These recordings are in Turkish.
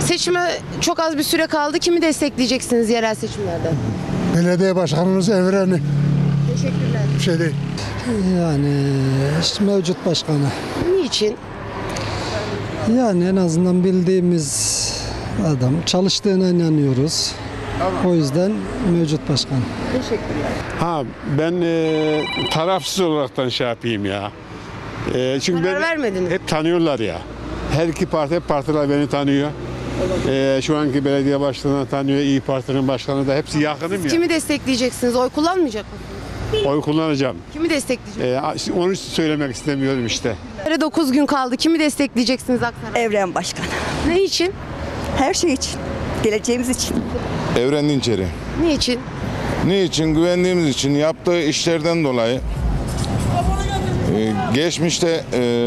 Seçime çok az bir süre kaldı. Kimi destekleyeceksiniz yerel seçimlerde? Belediye başkanımız Evren'i. Teşekkürler. Bir şey değil. Yani işte mevcut başkanı. Niçin? Yani en azından bildiğimiz adam. Çalıştığına inanıyoruz. O yüzden mevcut başkan. Teşekkürler. Ha ben tarafsız olaraktan şey yapayım ya. Çünkü Karar beni vermediniz. hep tanıyorlar ya. Her iki parti, hep partiler beni tanıyor. Şu anki belediye başkanı tanıyor, İYİ Parti'nin başkanı da hepsi yakınım ya. Kimi destekleyeceksiniz? Oy kullanmayacak mısınız? Oy kullanacağım. Kimi destekleyeceksiniz? Onu söylemek istemiyorum işte. 9 gün kaldı. Kimi destekleyeceksiniz Aksaray? Evren Başkan. Ne için? Her şey için. Geleceğimiz için. Evren Dinçeri. Niçin? Niçin? Güvendiğimiz için, yaptığı işlerden dolayı. Geçmişte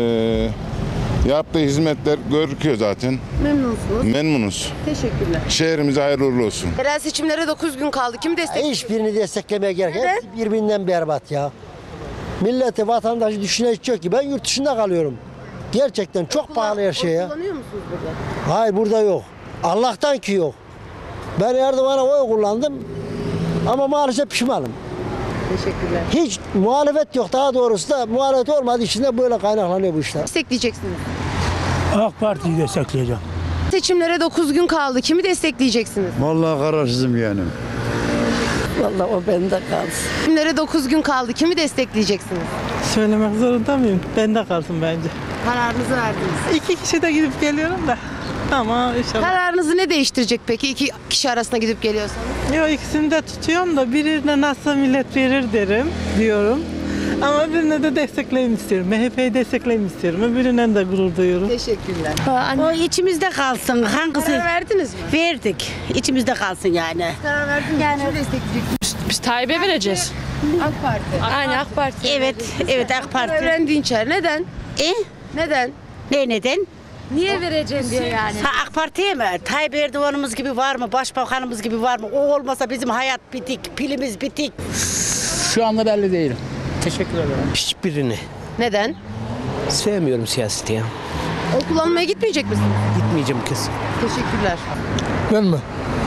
yaptığı hizmetler görüküyor zaten. Memnunsunuz. Memnunuz. Teşekkürler. Şehrimize hayırlı uğurlu olsun. Yerel seçimlere 9 gün kaldı. Kimi destekleyeceksiniz? Hiçbirini desteklemeye gerek yok. Hepsi birbirinden berbat ya. Milleti, vatandaşı düşünen hiç yok ki. Ben yurt dışında kalıyorum. Gerçekten çok pahalı her şey ya. Kullanıyor musunuz burada? Hayır, burada yok. Allah'tan ki yok. Ben Erdoğan'a oy kullandım ama maalesef pişmanım. Teşekkürler. Hiç muhalefet yok, daha doğrusu da muhalefet olmadığı için de böyle kaynaklanıyor bu işler. Destekleyeceksiniz. AK Parti'yi destekleyeceğim. Seçimlere 9 gün kaldı. Kimi destekleyeceksiniz? Vallahi kararsızım yani. Vallahi o bende kalsın. Seçimlere 9 gün kaldı. Kimi destekleyeceksiniz? Söylemek zorunda mıyım? Bende kalsın bence. Kararınızı verdiniz. İki kişi de gidip geliyorum da. Ama inşallah. Kararınızı ne değiştirecek peki? İki kişi arasında gidip geliyorsanız. Yok, ikisini de tutuyorum da birine nasıl millet verir derim diyorum. Ama birine de destekleyeyim istiyorum. MHP'yi destekleyeyim istiyorum. Öbüründen de gurur duyuyorum. Teşekkürler. O içimizde kalsın. Hangisi? Karar verdiniz mi? Verdik. İçimizde kalsın yani. Karar verdiniz. Yani kimi destekleyeceksiniz? Biz Tayyip'e vereceğiz. AK Parti. Aynen AK Parti. Evet AK Parti. Evren Dinçer. Neden? Neden? Neden? Niye vereceğim diyor yani. Ha, AK Parti'ye mi? Tayyip Erdoğan'ımız gibi var mı? Başbakanımız gibi var mı? O olmasa bizim hayat bitik, pilimiz bitik. Şu anda belli değilim. Teşekkür ederim. Hiçbirini. Neden? Sevmiyorum siyaseti ya. Oy kullanmaya gitmeyecek misiniz? Gitmeyeceğim kesin. Teşekkürler. Ben mi?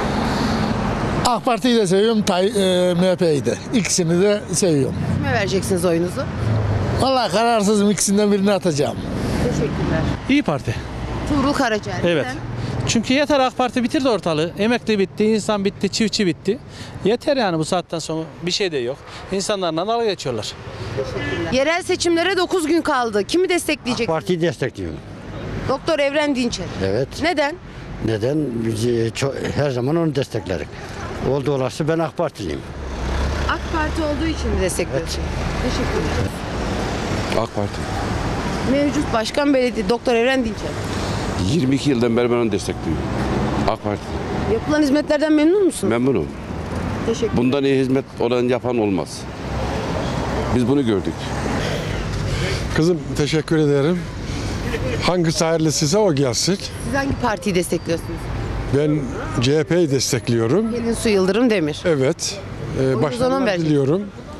AK Parti'yi de seviyorum, MHP'yi de. İkisini de seviyorum. Kime vereceksiniz oyunuzu? Vallahi kararsızım, ikisinden birini atacağım. Teşekkürler. İyi Parti. Tuğrul Karaca. Evet. Neden? Çünkü yeter, AK Parti bitirdi ortalığı. Emekli bitti, insan bitti, çiftçi bitti. Yeter yani, bu saatten sonra bir şey de yok. İnsanlarla dalga geçiyorlar. Yerel seçimlere 9 gün kaldı. Kimi destekleyecek? Partiyi destekliyorum. Doktor Evren Dinçer. Evet. Neden? Neden? Biz her zaman onu desteklerik. Oldu olası ben AK Partiliyim. AK Parti olduğu için mi destekliyorsun? Teşekkürler. AK Parti. Mevcut Başkan Belediye Doktor Evren Dinçer. 22 yıldan beri ben onu destekliyorum. AK Parti. Yapılan hizmetlerden memnun musun? Memnunum. Teşekkür. Bundan iyi hizmet olan yapan olmaz. Biz bunu gördük. Kızım teşekkür ederim. Hangisi hayırlısıysa o gelsin. Siz hangi partiyi destekliyorsunuz? Ben CHP'yi destekliyorum. Pelin Su Yıldırım Demir. Evet. ona Başarılar mı vereceksin? diliyorum.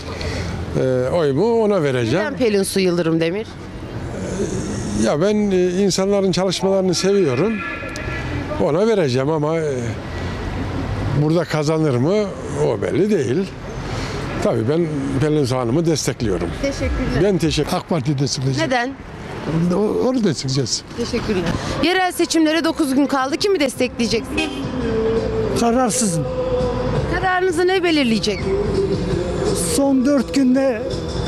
Oyumu ona vereceğim. Neden Pelin Su Yıldırım Demir? Ya ben insanların çalışmalarını seviyorum. Ona vereceğim ama burada kazanır mı o belli değil. Tabii ben Pelin Su Hanım'ı destekliyorum. Teşekkürler. Ben teşekkür AK Parti'yi destekleyeceğim. Neden? Onu destekleyeceğiz. Teşekkürler. Yerel seçimlere 9 gün kaldı. Kimi destekleyeceksiniz? Kararsızım. Kararınızı ne belirleyecek? Son 4 günde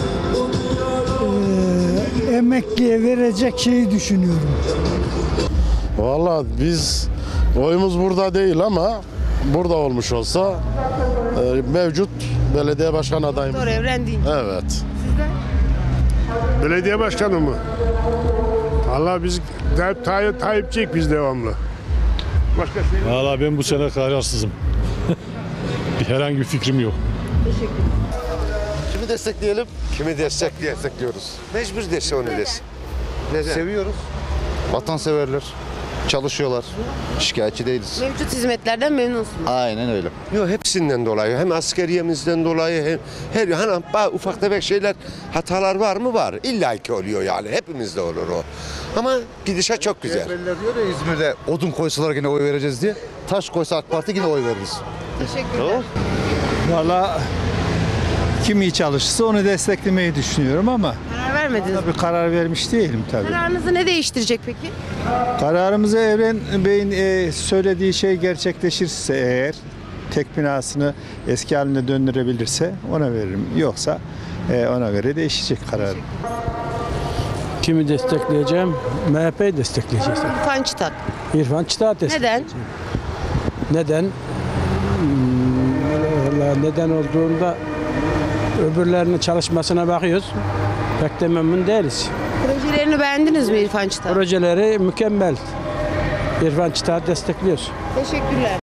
emekliye verecek şeyi düşünüyorum. Vallahi biz oyumuz burada değil ama burada olmuş olsa mevcut belediye başkan adayımız. Doktor Evren Dinçer. Evet. Sizden? Belediye başkanı mı? Allah biz Tayyipçiyik biz devamlı. Başka şey. Valla ben bu sene kararsızım. Herhangi bir fikrim yok. Kimi destekleyelim? Kimi destekliyoruz? Mecbur destek onu desin. Seviyoruz. Vatanseverler. Çalışıyorlar. Şikayetçi değiliz. Mevcut hizmetlerden memnunsunuz. Aynen öyle. Yok, hepsinden dolayı, hem askeriyemizden dolayı hem her ufak tefek şeyler, hatalar var mı? Var. İlla ki oluyor yani. Hepimizde olur o. Ama gidişat çok güzel. CHP'liler diyor ya İzmir'de odun koysalar yine oy vereceğiz diye. Taş koysa AK Parti yine oy veririz. Teşekkürler. Valla kim iyi çalışırsa onu desteklemeyi düşünüyorum ama Karar vermediniz mi? tabii karar vermiş değilim tabii. Kararınızı ne değiştirecek peki? Kararımızı Evren Bey'in söylediği şey gerçekleşirse eğer, tek binasını eski haline döndürebilirse ona veririm. Yoksa ona göre değişecek karar. Kimi destekleyeceğim? MHP'yi destekleyeceğiz. İrfan Çıtak. İrfan Çıtak'ı Neden? Neden? Neden olduğunda öbürlerinin çalışmasına bakıyoruz. Pek de memnun değiliz. Projelerini beğendiniz mi İrfan Çıtak? Projeleri mükemmel. İrfan Çıtak'ı destekliyoruz. Teşekkürler.